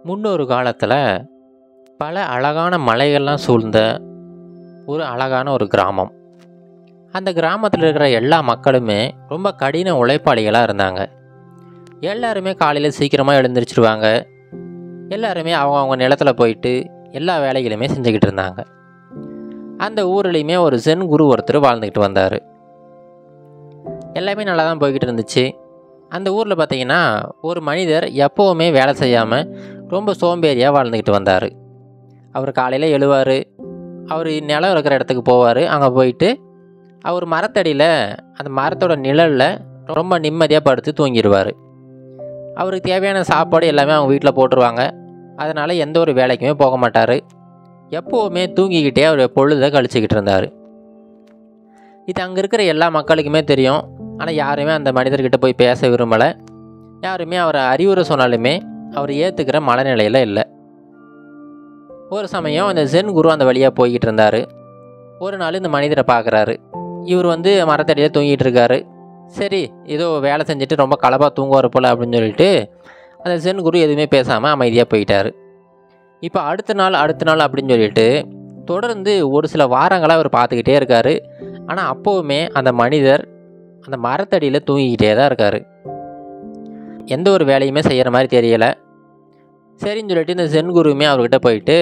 முன்னொரு காலத்தில் பல அழகான மலைகள்லாம் சூழ்ந்த ஒரு அழகான ஒரு கிராமம். அந்த கிராமத்தில் இருக்கிற எல்லா மக்களுமே ரொம்ப கடின உழைப்பாளிகளாக இருந்தாங்க. எல்லாருமே காலையில் சீக்கிரமாக எழுந்திரிச்சிருவாங்க. எல்லாருமே அவங்கவுங்க நிலத்தில் போயிட்டு எல்லா வேலைகளையுமே செஞ்சுக்கிட்டு இருந்தாங்க. அந்த ஊர்லேயுமே ஒரு ஜென் குரு ஒருத்தர் வாழ்ந்துக்கிட்டு வந்தார். எல்லாமே நல்லா தான் போய்கிட்டு இருந்துச்சு. அந்த ஊரில் பார்த்திங்கன்னா ஒரு மனிதர் எப்போவுமே வேலை செய்யாமல் ரொம்ப சோம்பேறியாக வாழ்ந்துக்கிட்டு வந்தார். அவர் காலையில் எழுவார், அவர் நிலம் இருக்கிற இடத்துக்கு போவார். அங்கே போயிட்டு அவர் மரத்தடியில் அந்த மரத்தோட நிழலில் ரொம்ப நிம்மதியாக படுத்து தூங்கிடுவார். அவருக்கு தேவையான சாப்பாடு எல்லாமே அவங்க வீட்டில் போட்டுருவாங்க. அதனால் எந்த ஒரு வேலைக்குமே போக மாட்டார். எப்போவுமே தூங்கிக்கிட்டே அவர் பொழுதை கழிச்சிக்கிட்டு இருந்தார். இது அங்கே இருக்கிற எல்லா மக்களுக்குமே தெரியும். ஆனால் யாருமே அந்த மனிதர்கிட்ட போய் பேச விரும்பலை. யாருமே அவரை அறிவுரை சொன்னாலுமே அவர் ஏற்றுக்கிற மனநிலையில் இல்லை. ஒரு சமயம் அந்த ஜென் குரு அந்த வழியாக போய்கிட்டு இருந்தார். ஒரு நாள் இந்த மனிதரை பார்க்குறாரு. இவர் மரத்தடியில் தூங்கிட்டு இருக்காரு. சரி, ஏதோ வேலை செஞ்சுட்டு ரொம்ப கலப்பாக தூங்குவார் போல் அப்படின்னு சொல்லிட்டு அந்த ஜென் குரு எதுவுமே பேசாமல் அமைதியாக போயிட்டார். இப்போ அடுத்த நாள் அப்படின்னு சொல்லிட்டு தொடர்ந்து ஒரு சில வாரங்களாக அவர் பார்த்துக்கிட்டே இருக்கார். ஆனால் அப்போவுமே அந்த மனிதர் அந்த மரத்தடியில் தூங்கிக்கிட்டே தான் இருக்கார். எந்த ஒரு வேலையுமே செய்கிற மாதிரி தெரியலை. சரின்னு சொல்லிட்டு இந்த ஜென் குருவுமே அவர்கிட்ட போயிட்டு,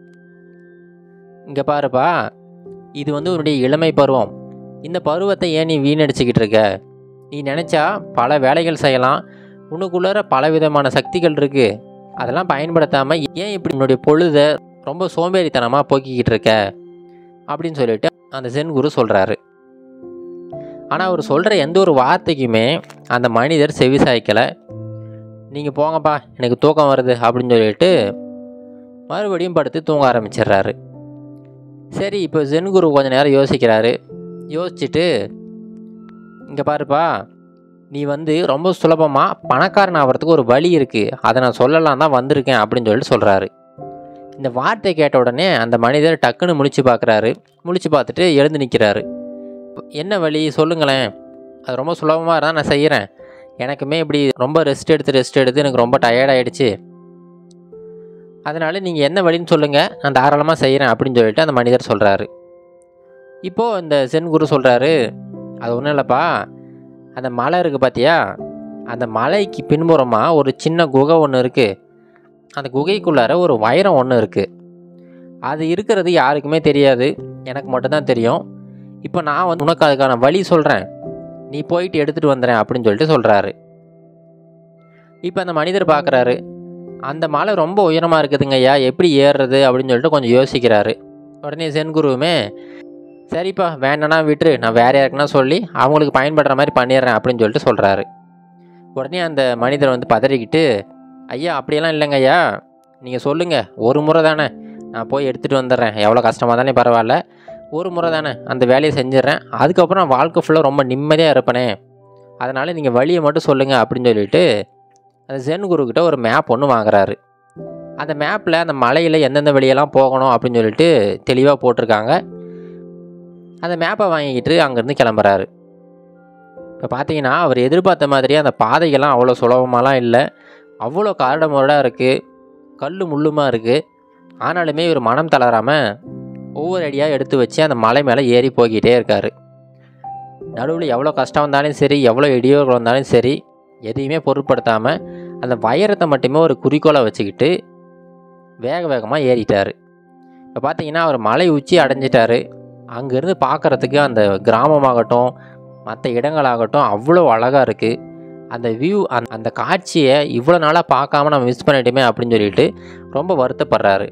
இங்கே பாருப்பா, இது உன்னுடைய இளமை பருவம். இந்த பருவத்தை ஏன் நீ வீணடிச்சுக்கிட்டு இருக்க? நீ நினச்சா பல வேலைகள் செய்யலாம். உனக்குள்ளார பல விதமான சக்திகள் இருக்குது. அதெல்லாம் பயன்படுத்தாமல் ஏன் இப்படி உன்னுடைய பொழுதை ரொம்ப சோம்பேறித்தனமாக போக்கிக்கிட்டு இருக்க அப்படின்னு சொல்லிட்டு அந்த ஜென் குரு சொல்கிறாரு. ஆனால் அவர் சொல்கிற எந்த ஒரு வார்த்தைக்குமே அந்த மனிதர் செவி சாய்க்கலை. நீங்கள் போங்கப்பா, எனக்கு தூக்கம் வருது அப்படின்னு சொல்லிட்டு மறுபடியும் படுத்து தூங்க ஆரம்பிச்சிடுறாரு. சரி, இப்போ ஜென் குரு கொஞ்சம் நேரம் யோசிக்கிறாரு. யோசிச்சுட்டு, இங்கே பாருப்பா, நீ ரொம்ப சுலபமாக பணக்காரன் ஆகிறதுக்கு ஒரு வழி இருக்குது. அதை நான் சொல்லலாம் தான் வந்திருக்கேன் அப்படின்னு சொல்லிட்டு சொல்கிறாரு. இந்த வார்த்தை கேட்ட உடனே அந்த மனிதர் டக்குன்னு முழிச்சு பார்க்குறாரு. முழிச்சு பார்த்துட்டு எழுந்து நிற்கிறாரு. என்ன வழி சொல்லுங்களேன், அது ரொம்ப சுலபமாக இருந்தால் நான் செய்கிறேன். எனக்குமே இப்படி ரொம்ப ரெஸ்ட் எடுத்து எனக்கு ரொம்ப டயர்டாகிடுச்சு. அதனால் நீங்கள் என்ன வழின்னு சொல்லுங்கள், நான் தாராளமாக செய்கிறேன் அப்படின்னு சொல்லிட்டு அந்த மனிதர் சொல்கிறாரு. இப்போது இந்த ஜென் குரு சொல்கிறாரு, அது ஒன்றும் இல்லைப்பா, அந்த மலை இருக்குது பார்த்தியா, அந்த மலைக்கு பின்புறமாக ஒரு சின்ன குகை ஒன்று இருக்குது. அந்த குகைக்குள்ளார ஒரு வைரம் ஒன்று இருக்குது. அது இருக்கிறது யாருக்குமே தெரியாது, எனக்கு மட்டும்தான் தெரியும். இப்போ நான் உனக்கு அதுக்கான வழி சொல்கிறேன், நீ போயிட்டு எடுத்துகிட்டு வந்துடுறேன் அப்படின்னு சொல்லிட்டு சொல்கிறாரு. இப்போ அந்த மனிதர் பார்க்குறாரு, அந்த மலை ரொம்ப உயரமாக இருக்குதுங்க ஐயா, எப்படி ஏறுறது அப்படின்னு சொல்லிட்டு கொஞ்சம் யோசிக்கிறாரு. உடனே ஜென் குருவுமே, சரிப்பா வேண்டானா விட்டுரு, நான் வேறு யாருக்குன்னா சொல்லி அவங்களுக்கு பயன்படுற மாதிரி பண்ணிடுறேன் அப்படின்னு சொல்லிட்டு சொல்கிறாரு. உடனே அந்த மனிதர் பதறிக்கிட்டு, ஐயா அப்படியெல்லாம் இல்லைங்க ஐயா, நீங்கள் சொல்லுங்கள், ஒரு முறை தானே, நான் போய் எடுத்துகிட்டு வந்துடுறேன், எவ்வளோ கஷ்டமாக தானே பரவாயில்ல, ஒரு முறை தானே அந்த வேலையை செஞ்சிடறேன், அதுக்கப்புறம் நான் வாழ்க்கை ஃபுல்லாக ரொம்ப நிம்மதியாக இருப்பேனே, அதனால் நீங்கள் வழியை மட்டும் சொல்லுங்கள் அப்படின்னு சொல்லிட்டு அந்த ஜென் குருக்கிட்ட ஒரு மேப் ஒன்று வாங்குறாரு. அந்த மேப்பில் அந்த மலையில் எந்தெந்த வழியெல்லாம் போகணும் அப்படின்னு சொல்லிட்டு தெளிவாக போட்டிருக்காங்க. அந்த மேப்பை வாங்கிக்கிட்டு அங்கேருந்து கிளம்புறாரு. இப்போ பார்த்தீங்கன்னா அவர் எதிர்பார்த்த மாதிரியே அந்த பாதைகள்லாம் அவ்வளோ சுலபமாலாம் இல்லை. அவ்வளோ கரடுமுரடாக இருக்குது, கல் முள்ளுமாக இருக்குது. ஆனாலுமே இவர் மனம் தளராமல் ஒவ்வொரு அடியாக எடுத்து வச்சு அந்த மலை மேலே ஏறி போய்கிட்டே இருக்கார். நடுவில் எவ்வளோ கஷ்டம் வந்தாலும் சரி, எவ்வளோ இடியோர்கள் வந்தாலும் சரி, எதையுமே பொருட்படுத்தாமல் அந்த வைரத்தை மட்டுமே ஒரு குறிக்கோளை வச்சுக்கிட்டு வேகமாக ஏறிட்டார். இப்போ பார்த்தீங்கன்னா அவர் மலை உச்சி அடைஞ்சிட்டார். அங்கேருந்து பார்க்குறதுக்கு அந்த கிராமமாகட்டும் மற்ற இடங்களாகட்டும் அவ்வளோ அழகாக இருக்குது. அந்த வியூ, அந்த காட்சியை இவ்வளோ நாளாக பார்க்காம நம்ம மிஸ் பண்ணிட்டோமே அப்படின்னு சொல்லிட்டு ரொம்ப வருத்தப்படுறாரு.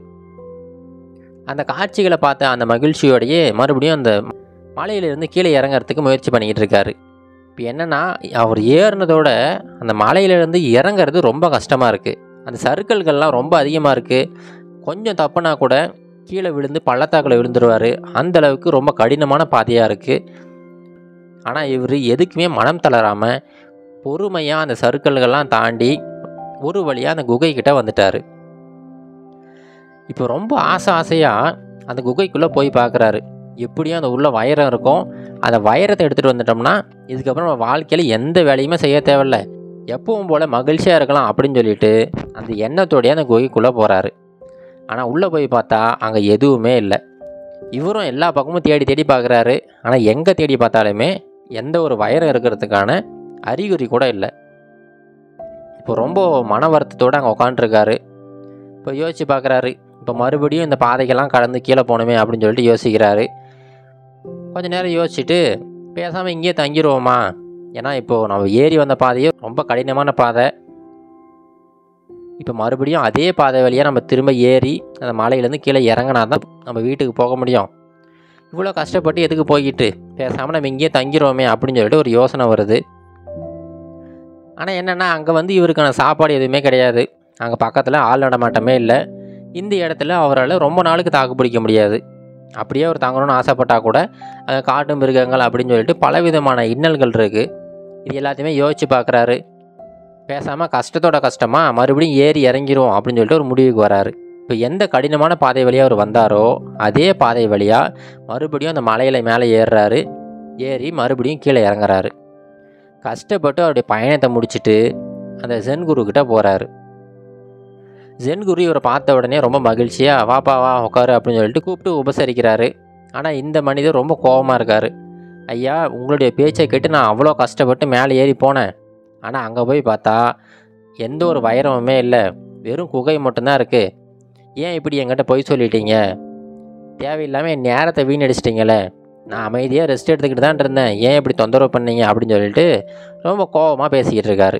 அந்த காட்சிகளை பார்த்த அந்த மகிழ்ச்சியோடையே மறுபடியும் அந்த மலையிலேருந்து கீழே இறங்கிறதுக்கு முயற்சி பண்ணிக்கிட்டு இருக்காரு. இப்போ என்னென்னா, அவர் ஏறினதோட அந்த மலையிலேருந்து இறங்கிறது ரொம்ப கஷ்டமாக இருக்குது. அந்த சறுக்கல்கள்லாம் ரொம்ப அதிகமாக இருக்குது. கொஞ்சம் தப்புனா கூட கீழே விழுந்து பள்ளத்தாக்கில் விழுந்துருவார். அந்தளவுக்கு ரொம்ப கடினமான பாதையாக இருக்குது. ஆனால் இவர் எதுக்குமே மனம் தளராமல் பொறுமையாக அந்த சறுக்கல்கள்லாம் தாண்டி ஒரு வழியாக அந்த குகைக்கிட்ட வந்துட்டார். இப்போ ரொம்ப ஆசையாக அந்த குகைக்குள்ளே போய் பார்க்குறாரு. எப்படியும் அந்த உள்ள வைரம் இருக்கும். அந்த வைரத்தை எடுத்துகிட்டு வந்துட்டோம்னா இதுக்கப்புறம் நம்ம வாழ்க்கையில் எந்த வேலையுமே செய்ய தேவையில்லை. எப்பவும் போல் மகிழ்ச்சியாக இருக்கலாம் அப்படின்னு சொல்லிட்டு அந்த எண்ணத்தோடையே அந்த குகைக்குள்ளே போகிறாரு. ஆனால் உள்ளே போய் பார்த்தா அங்கே எதுவுமே இல்லை. இவரும் எல்லா பக்கமும் தேடி தேடி பார்க்குறாரு. ஆனால் எங்கே தேடி பார்த்தாலுமே எந்த ஒரு வைரம் இருக்கிறதுக்கான அறிகுறி கூட இல்லை. இப்போ ரொம்ப மன வருத்தத்தோடு அங்கே உட்காண்ட்ருக்காரு. இப்போ யோசித்து பார்க்குறாரு, இப்போ மறுபடியும் இந்த பாதைக்கெல்லாம் கடந்து கீழே போகணுமே அப்படின்னு சொல்லிட்டு யோசிக்கிறாரு. கொஞ்சம் நேரம் யோசிச்சுட்டு பேசாமல் இங்கேயே தங்கிடுவோமா, ஏன்னா இப்போது நம்ம ஏறி வந்த பாதையே ரொம்ப கடினமான பாதை. இப்போ மறுபடியும் அதே பாதை வழியாக நம்ம திரும்ப ஏறி அந்த மலையிலேருந்து கீழே இறங்கினா தான் நம்ம வீட்டுக்கு போக முடியும். இவ்வளோ கஷ்டப்பட்டு எதுக்கு போய்கிட்டு, பேசாமல் நம்ம இங்கேயே தங்கிடுவோமே அப்படின்னு சொல்லிட்டு ஒரு யோசனை வருது. ஆனால் என்னென்னா அங்கே வந்து இவருக்கான சாப்பாடு எதுவுமே கிடையாது. அங்கே பக்கத்தில் ஆள் நடமாட்டமே இல்லை. இந்த இடத்துல அவரால் ரொம்ப நாளுக்கு தாக்கு பிடிக்க முடியாது. அப்படியே அவர் தங்கணும்னு ஆசைப்பட்டால் கூட அங்கே காட்டு மிருகங்கள் அப்படின்னு சொல்லிட்டு பலவிதமான இன்னல்கள் இருக்குது. இது எல்லாத்தையுமே யோசித்து பார்க்குறாரு. பேசாமல் கஷ்டத்தோட கஷ்டமாக மறுபடியும் ஏறி இறங்கிரும் அப்படின்னு சொல்லிட்டு ஒரு முடிவுக்கு வராரு. இப்போ எந்த கடினமான பாதை வழியாக அவர் வந்தாரோ அதே பாதை வழியாக மறுபடியும் அந்த மலையில் மேலே ஏறுறாரு. ஏறி மறுபடியும் கீழே இறங்குறாரு. கஷ்டப்பட்டு அவருடைய பயணத்தை முடிச்சுட்டு அந்த ஜென் குருக்கிட்ட போகிறாரு. ஜென் குரு இவரை பார்த்த உடனே ரொம்ப மகிழ்ச்சியாக வாப்பா வா உட்காரு அப்படின்னு சொல்லிட்டு கூப்பிட்டு உபசரிக்கிறாரு. ஆனால் இந்த மனிதர் ரொம்ப கோபமாக இருக்கார். ஐயா, உங்களுடைய பேச்சை கேட்டு நான் அவ்வளோ கஷ்டப்பட்டு மேலே ஏறி போனேன். ஆனால் அங்கே போய் பார்த்தா எந்த ஒரு வைரமுமே இல்லை, வெறும் குகை மட்டும்தான் இருக்குது. ஏன் இப்படி என்கிட்ட பொய் சொல்லிட்டீங்க? தேவையில்லாமல் என் நேரத்தை வீணடிச்சிட்டிங்களே. நான் அமைதியாக ரெஸ்ட் எடுத்துக்கிட்டு தான் இருந்தேன், ஏன் இப்படி தொந்தரவு பண்ணீங்க அப்படின்னு சொல்லிட்டு ரொம்ப கோபமாக பேசிக்கிட்டு இருக்காரு.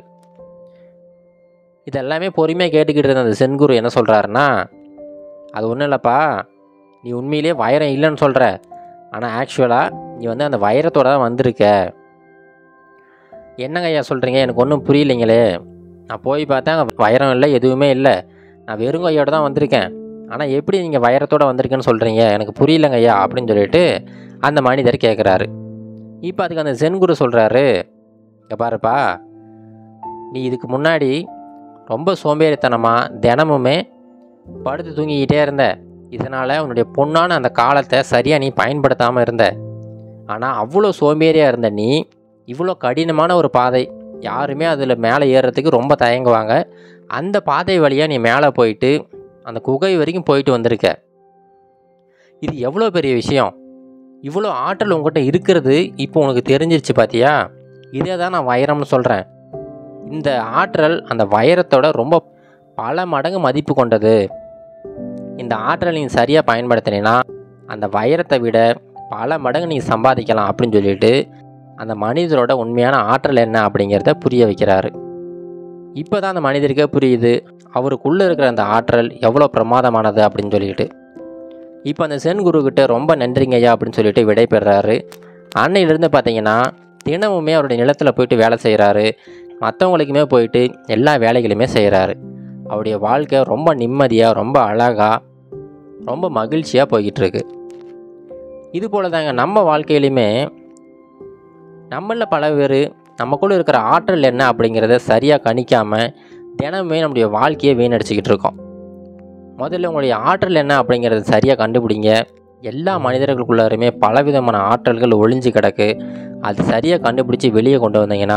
இதெல்லாமே பொறுமையாக கேட்டுக்கிட்டு இருந்த அந்த சென்குரு என்ன சொல்கிறாருன்னா, அது ஒன்றும் இல்லைப்பா, நீ உண்மையிலே வைரம் இல்லைன்னு சொல்கிற, ஆனால் ஆக்சுவலாக நீ வந்து அந்த வைரத்தோடு தான் வந்திருக்க. என்னங்க ஐயா சொல்கிறீங்க, எனக்கு ஒன்றும் புரியலைங்களே. நான் போய் பார்த்தேன் அங்கே வைரம் இல்லை, எதுவுமே இல்லை. நான் வெறும் கையோடு தான் வந்திருக்கேன். ஆனால் எப்படி நீங்கள் வைரத்தோடு வந்திருக்கேன்னு சொல்கிறீங்க, எனக்கு புரியலைங்க ஐயா அப்படின்னு சொல்லிட்டு அந்த மனிதர் கேட்குறாரு. இப்போ அதுக்கு அந்த சென்குரு சொல்கிறாரு, இங்கே பாருப்பா, நீ இதுக்கு முன்னாடி ரொம்ப சோம்பேறித்தனமாக தினமுமே படுத்து தூங்கிக்கிட்டே இருந்த. இதனால் உன்னுடைய பொண்ணான அந்த காலத்தை சரியாக நீ பயன்படுத்தாமல் இருந்த. ஆனால் அவ்வளோ சோம்பேறியாக இருந்த நீ இவ்வளோ கடினமான ஒரு பாதை, யாருமே அதில் மேலே ஏறுறதுக்கு ரொம்ப தயங்குவாங்க, அந்த பாதை வழியாக நீ மேலே போயிட்டு அந்த குகை வரைக்கும் போயிட்டு வந்திருக்க. இது எவ்வளோ பெரிய விஷயம். இவ்வளோ ஆற்றல் உங்கள்கிட்ட இருக்கிறது இப்போ உனக்கு தெரிஞ்சிருச்சு பார்த்தியா. இதே தான் நான் வைரம்னு சொல்கிறேன். இந்த ஆற்றல் அந்த வைரத்தோட ரொம்ப பல மடங்கு மதிப்பு கொண்டது. இந்த ஆற்றல் நீ சரியாக பயன்படுத்தினா அந்த வைரத்தை விட பல மடங்கு நீ சம்பாதிக்கலாம் அப்படின்னு சொல்லிட்டு அந்த மனிதரோட உண்மையான ஆற்றல் என்ன அப்படிங்கிறத புரிய வைக்கிறாரு. இப்போ தான் அந்த மனிதருக்கே புரியுது அவருக்குள்ளே இருக்கிற அந்த ஆற்றல் எவ்வளோ பிரமாதமானது அப்படின்னு சொல்லிட்டு. இப்போ அந்த சென் குருக்கிட்ட ரொம்ப நன்றிங்கய்யா அப்படின்னு சொல்லிட்டு விடை பெறுறாரு. அன்னையிலேருந்து பார்த்தீங்கன்னா தினமுமே அவருடைய நிலத்தில் போயிட்டு வேலை செய்கிறாரு. மற்றவங்களுக்குமே போயிட்டு எல்லா வேலைகளுமே செய்கிறாரு. அவருடைய வாழ்க்கை ரொம்ப நிம்மதியாக, ரொம்ப அழகாக, ரொம்ப மகிழ்ச்சியாக போய்கிட்டுருக்கு. இது போல் தாங்க நம்ம வாழ்க்கையிலுமே நம்மளில் பல பேர் நமக்குள்ளே இருக்கிற ஆற்றல் என்ன அப்படிங்கிறத சரியாக கணிக்காமல் தினமுமே நம்முடைய வாழ்க்கையை வீணடிச்சிக்கிட்டு இருக்கோம். முதல்ல உங்களுடைய ஆற்றல் என்ன அப்படிங்கிறத சரியாக கண்டுபிடிங்க. எல்லா மனிதர்களுக்குள்ளாருமே பலவிதமான ஆற்றல்கள் ஒளிஞ்சு கிடக்கு. அது சரியாக கண்டுபிடிச்சி வெளியே கொண்டு வந்தீங்கன்னா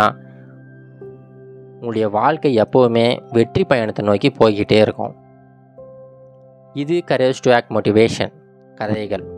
உங்களுடைய வாழ்க்கை எப்போவுமே வெற்றி பயணத்தை நோக்கி போய்கிட்டே இருக்கும். இது கரேஜ் டு ஆக்ட் மோட்டிவேஷன் கதைகள்.